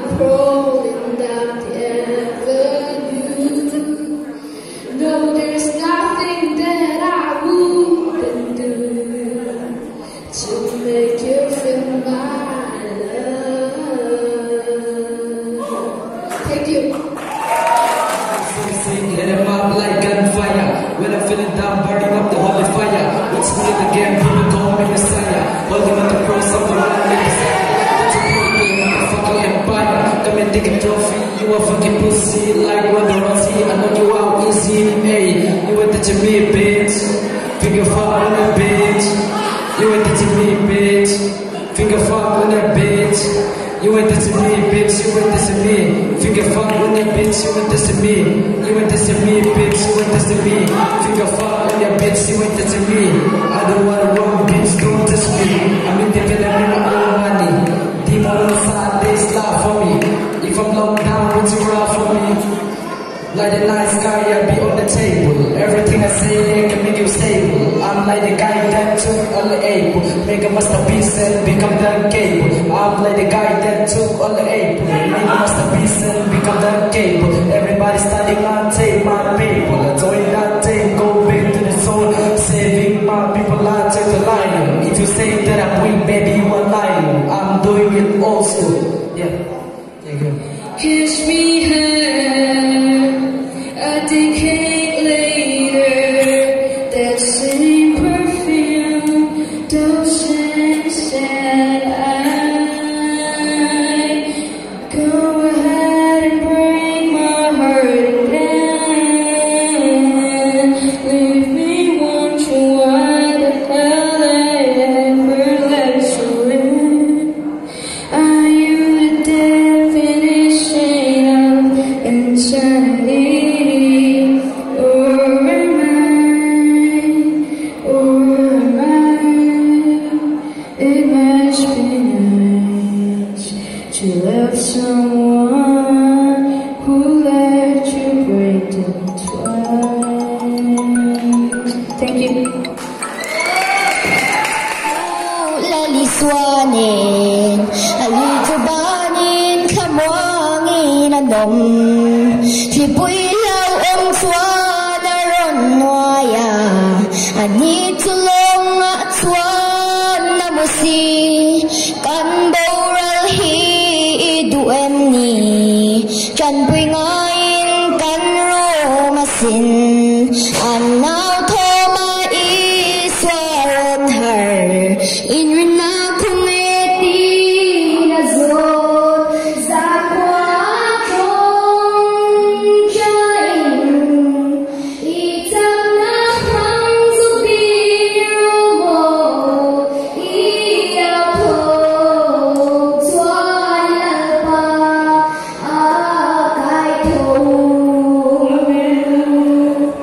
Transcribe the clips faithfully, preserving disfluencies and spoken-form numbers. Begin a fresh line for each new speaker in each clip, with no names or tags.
crawling down the avenue. No, there's nothing that I wouldn't do to make you feel my love. Thank you.
Let them up like gunfire. When I'm feeling down, burning up the holy fire. It's me again, people call me Messiah. Holding on the cross of the one Messiah. That's a fucking motherfucking empire. Come and take a trophy. You a fucking pussy like Ronda Rousey. I know you out easy, hey. You ain't touching me, bitch. Finger fuck on that bitch. You ain't touching me, bitch. Finger fuck on that bitch. You ain't touching me, bitch. You ain't touching me. Finger fuck on that bitch. You ain't touching me. You ain't touching me, bitch. You ain't touching me. Finger fuck on that bitch. You ain't touching me. I don't wanna run, bitch. Don't touch me. I'm independent with my own money. Demon on the side, they start for me. If I'm locked down, would you run for me? Like the night sky, I'll be on the table. Everything I say, I can make you stable. I'm like the guy that took all the apple, make a masterpiece and become the cable. I'm like the guy that took all the apple, make a masterpiece and become the cable. Everybody studying my tape, my people. I join that tape, go back to the soul, saving my people. I take the line. If you say that I'm weak, baby, you are lying. I'm doing it also. Yeah, thank you.
Kiss me hard, a decade later, that same perfume doesn't set. I go ahead and break my heart again. Leave me wondering why the hell I ever let you in. Are you the definition of insanity? Or am I, or am I? It must be nice to love someone who let you break them twice. Thank you.
Laliswanin, alikubanin, kamuangin anom, lipuilaw ang swan aron waya, anitulong at swan na musi, kanboral hi iduem ni, kan puingain kan romasin, anaw thoma iswaron har, inrin na kumeti na zot, zakwa kong jain, itam na hang zubiro mo, iyapo, tuwan alpa, akay tong.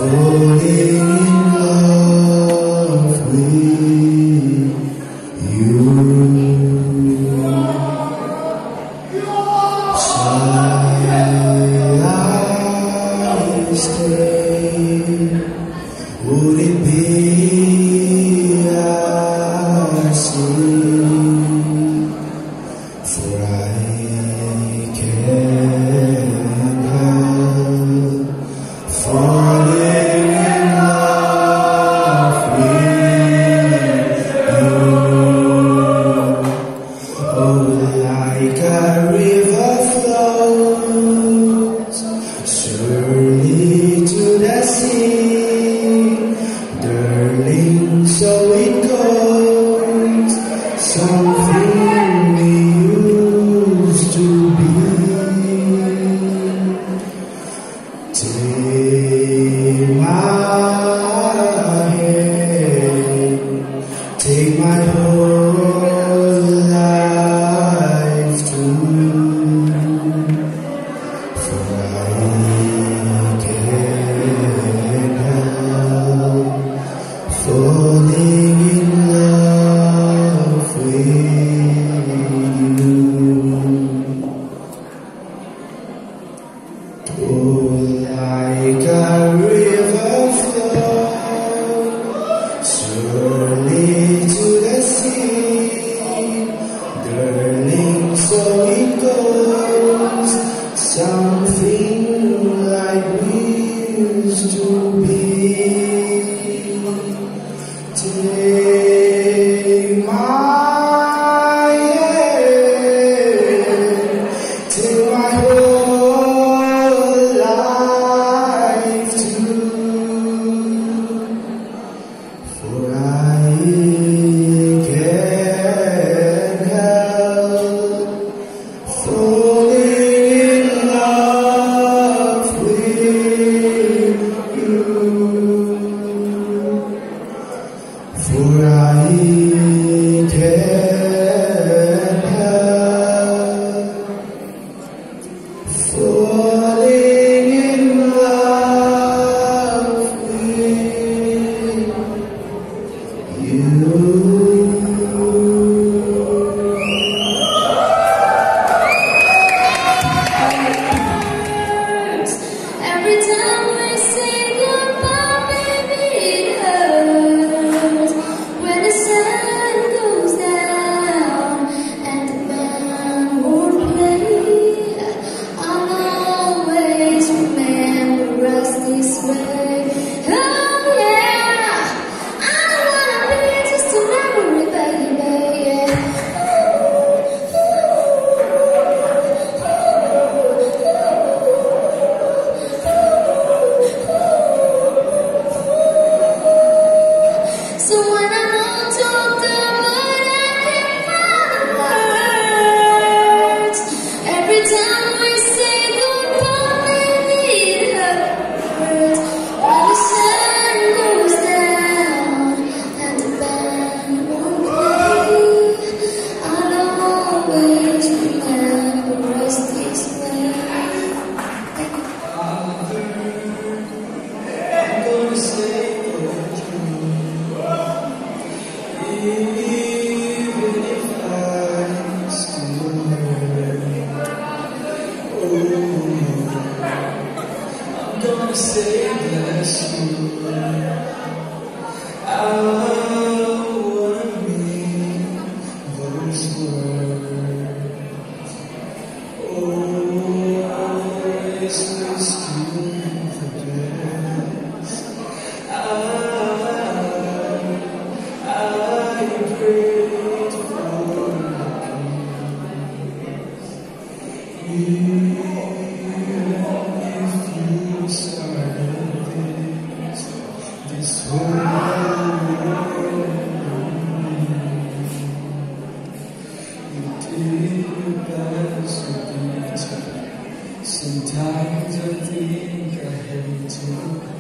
Sometimes I think I hate to.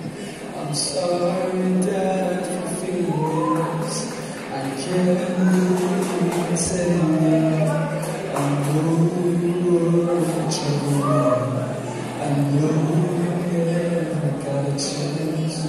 I'm sorry that for feelings I can't really say it. I know you were trouble. I know you never got a chance.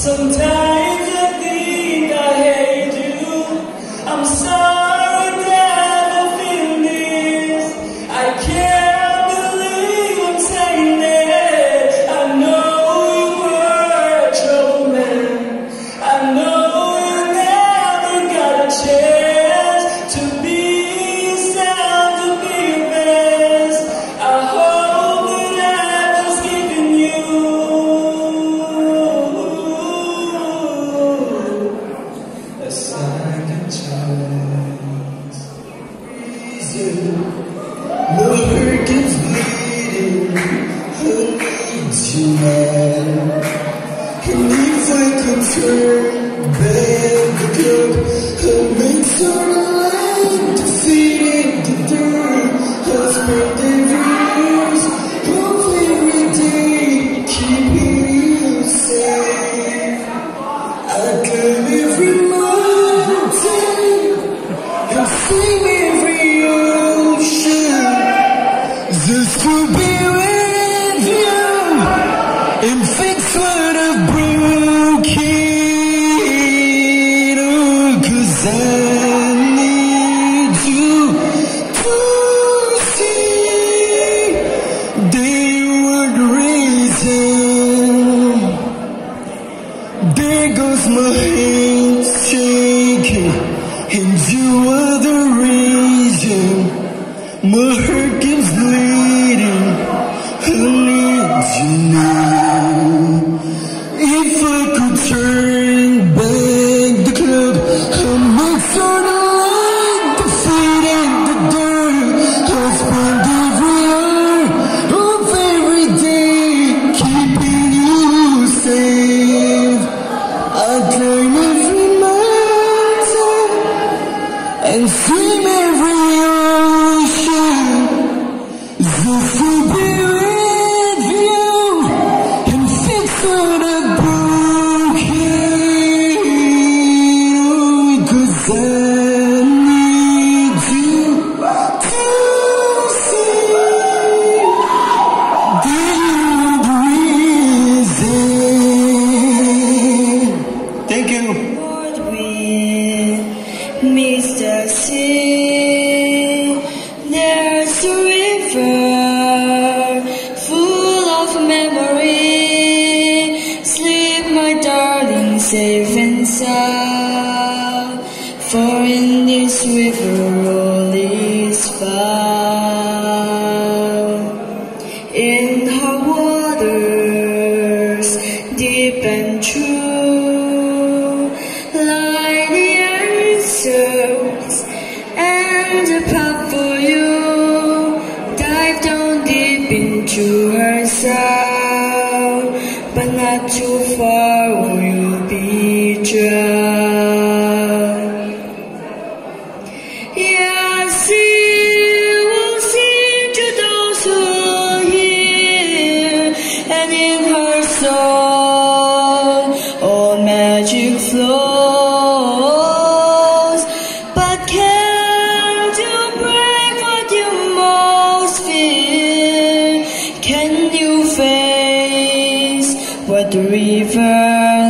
Sometimes I think I hate you. I'm sorry that I feel this. I can't believe I'm saying it. I know you were a trouble man. I know you never got a chance to be yourself, to be your best. I hope that I was giving you a second chance. Reason, my heart keeps bleeding. I need you now. And if I could turn back the clock, I'd make sure the light defeated the dirt. I spent every years of every day keeping you safe. I climb every mountain and swim every ocean just to be with you and fix what I've broken. Oh, 'cause I need you to see that you were the reason. There goes my hands shaking, and you are the reason. My heart keeps bleeding. I need you now. If I could turn back the clock, I'd make sure the light defeated the dark. I spend every hour of every day keeping you safe. I climb every mountain and swim every ocean just to be with you and fix what I broken. 'Cause I need you to see the reason. Thank you.
Lord, we Mister Sea, there's a river full of memory. Sleep, my darling, safe and sound. For in this river all is found. In her waters, deep and true, lie the answers and a path for you. Dive down deep into her sound, but not too far or you'll be drowned. Yeah, see, will sing to those who hear, and in her soul all magic flows. But can't you break what you most fear? Can you face what the river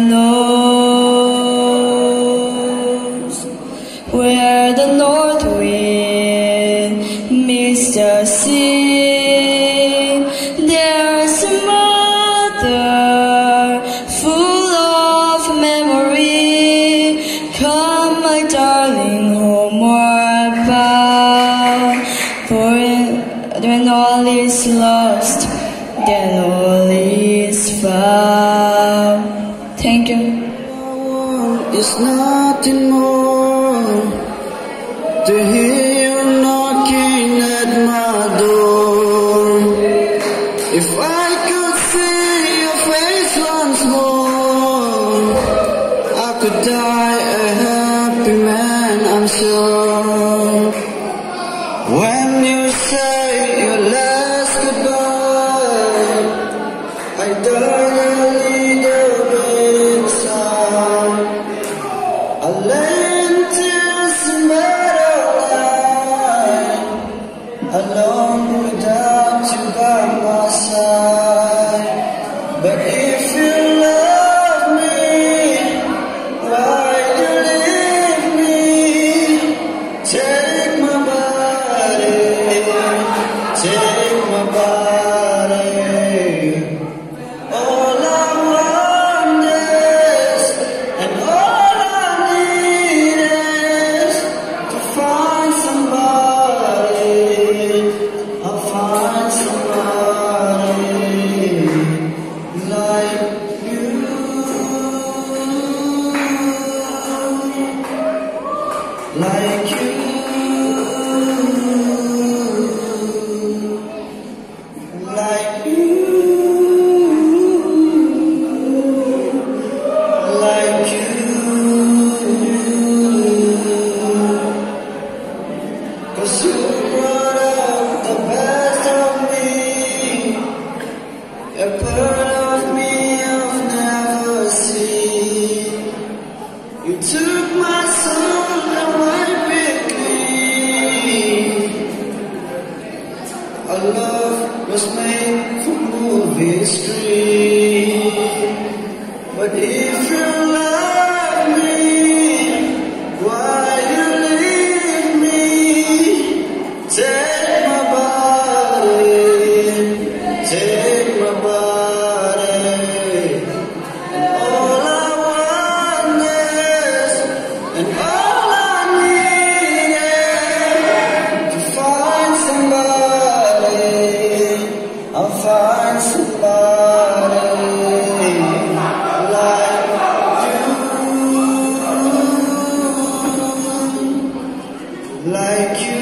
knows? Where the north wind meets the sea, there's a mother full of memory. Come, my darling, homeward bound. For when all is lost, then all is found. Thank you.
It's nothing more to hear you knocking at my door. If I could see your face once more, I could die a happy man, I'm sure. When you say your last goodbye, I die a little bit sad. I lay until some better night, alone without you by my side. But if you love me, like you, like you, like you. 'Cause you brought out the best of me, a part of me I've never seen. You took my soul and wiped it clean. Our love was made for movie screen. But if you love me, why you leave me? Take my body, take my body, and all I want is, and all I need is to find somebody. I'll find somebody like you, like you,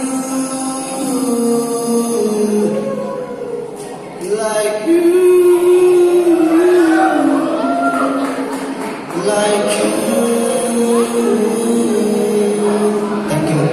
like you, like you. Thank you.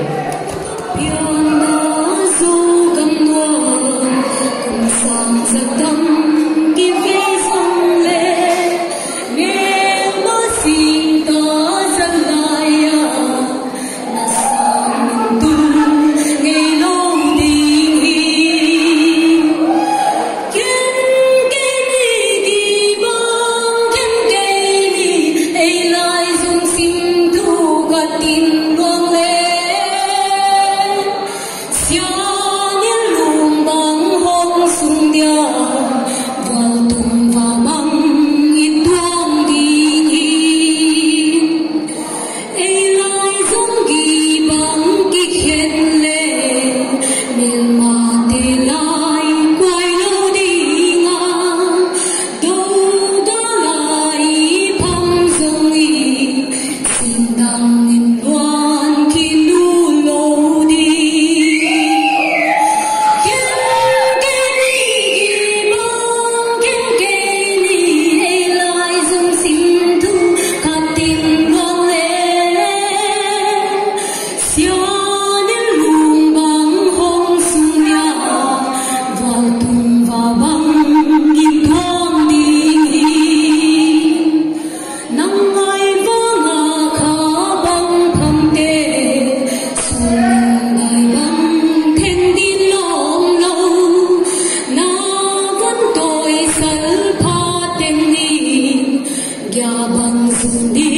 Hãy subscribe cho kênh Ghiền Mì Gõ để không bỏ lỡ những video hấp dẫn.